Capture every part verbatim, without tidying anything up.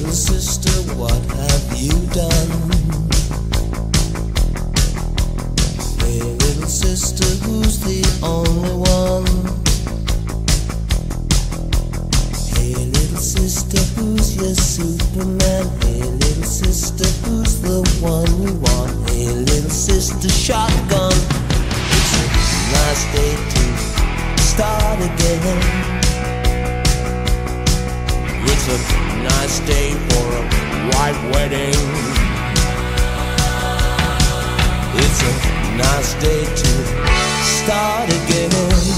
little sister, what have you done? Hey, little sister, who's the only one? Hey, little sister, who's your Superman? Hey, little sister, who's the one we want? Hey, little sister, shotgun. It's a nice day to start again. It's a nice day for a white wedding. It's a nice day to start again.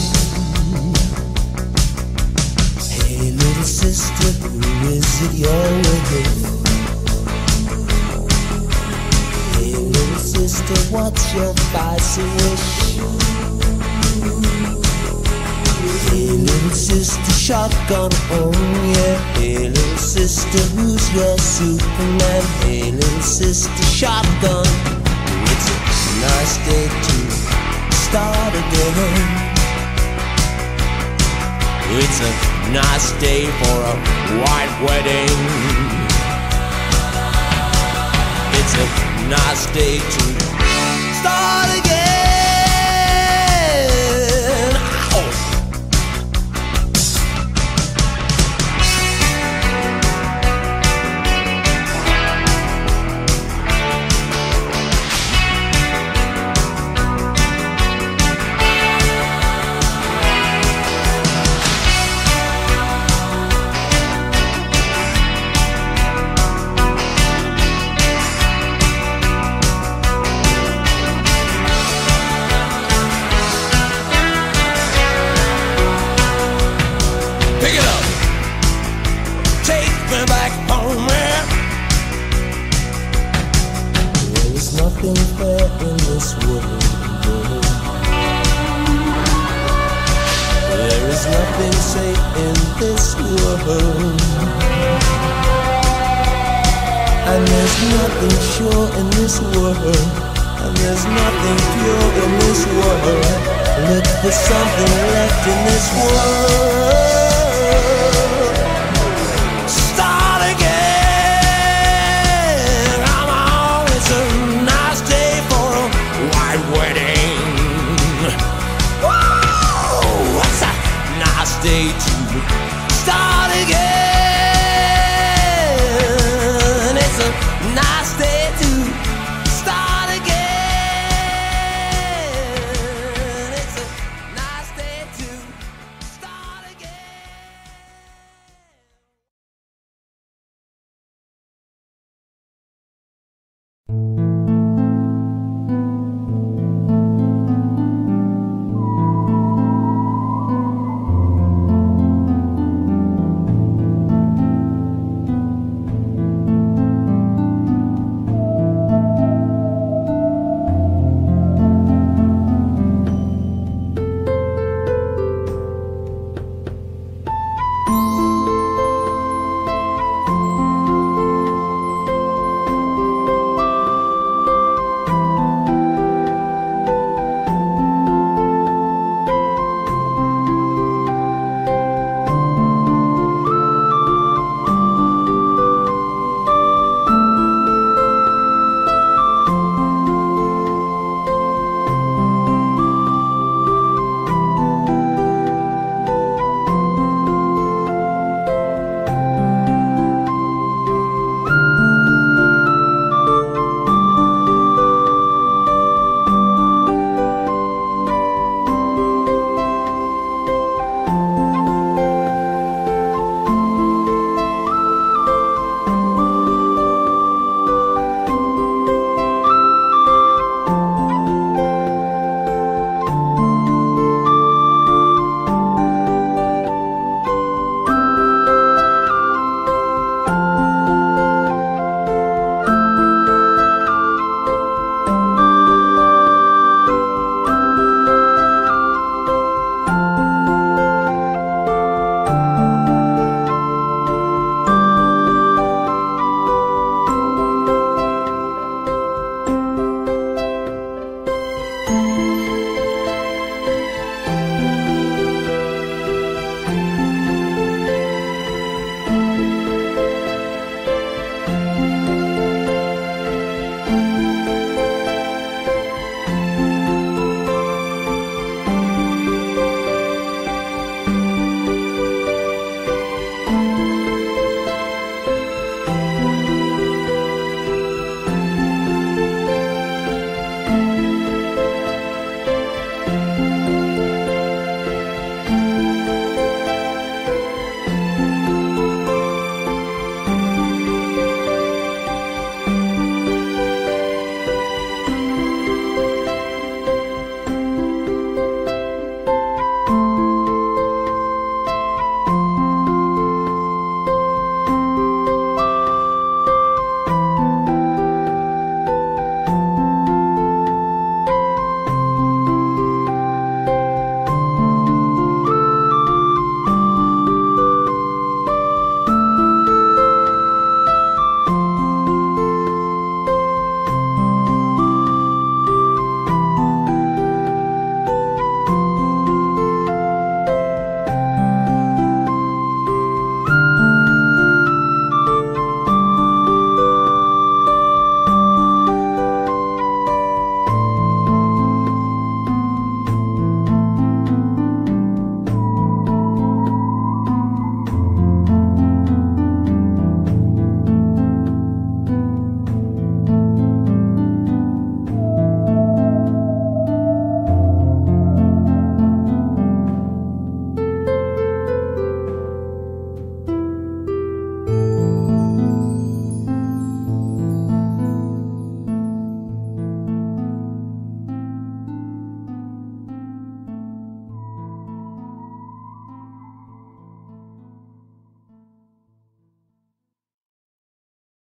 Hey, little sister, who is it you're with? Hey, little sister, what's your spicy wish? Hey, little sister, shotgun, oh yeah. Hey, little sister, who's your Superman? Hey, little sister, shotgun. It's a nice day to start again. It's a nice day for a white wedding. It's a nice day to start again. Pick it up, take me back home, man. There is nothing fair in this world. There is nothing safe in this world. And there's nothing sure in this world. And there's nothing pure in this world. Look for something left in this world.